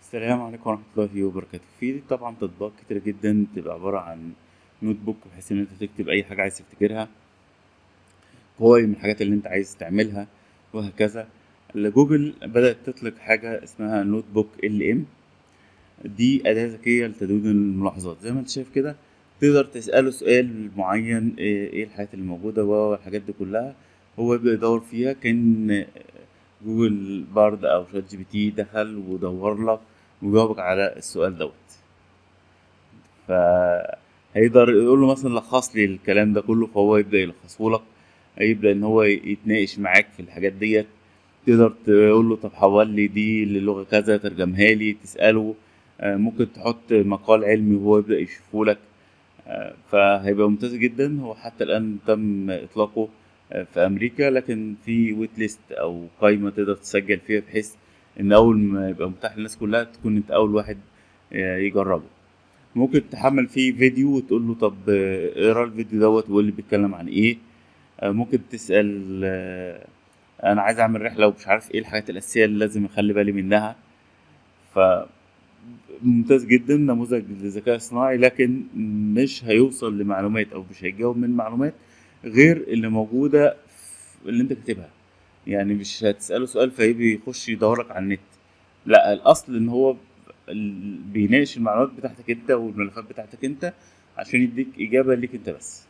السلام عليكم ورحمة الله وبركاته. في طبعا تطبيقات كتير جدا بتبقى عبارة عن نوت بوك، بحيث ان انت تكتب اي حاجة عايز تفتكرها، قوائم من الحاجات اللي انت عايز تعملها وهكذا. جوجل بدأت تطلق حاجة اسمها نوت بوك ال ام. دي أداة ذكية لتدوين الملاحظات، زي ما انت شايف كده. تقدر تسأله سؤال معين، ايه الحاجات اللي موجودة والحاجات دي كلها، هو يبدأ يدور فيها. كان جوجل بارد او شات جي بي تي دخل ودور لك وجاوبك على السؤال دوت. فهيقدر يقول له مثلا لخص لي الكلام ده كله، فهو يبدأ يلخصه لك. هيبدأ ان هو يتناقش معاك في الحاجات ديت. تقدر تقول له طب حول لي دي للغة كذا، ترجمها لي، تسأله. ممكن تحط مقال علمي وهو يبدأ يشوفه لك. فهيبقى ممتاز جدا. هو حتى الآن تم إطلاقه في أمريكا، لكن في ويت ليست أو قائمة تقدر تسجل فيها، بحيث إن أول ما يبقى متاح للناس كلها تكون أنت أول واحد يجربه. ممكن تحمل فيه فيديو وتقول له طب اقرا الفيديو دوت وقول لي بيتكلم عن ايه. ممكن تسأل انا عايز اعمل رحلة ومش عارف ايه الحاجات الأساسية اللي لازم اخلي بالي منها. فممتاز جدا، نموذج للذكاء الصناعي، لكن مش هيوصل لمعلومات او مش هيجاوب من معلومات غير اللي موجودة في اللي انت كاتبها. يعني مش هتسأله سؤال فيبي يخش يدورك على النت. لا، الأصل إن هو بيناقش المعلومات بتاعتك أنت والملفات بتاعتك أنت، عشان يديك إجابة ليك أنت بس.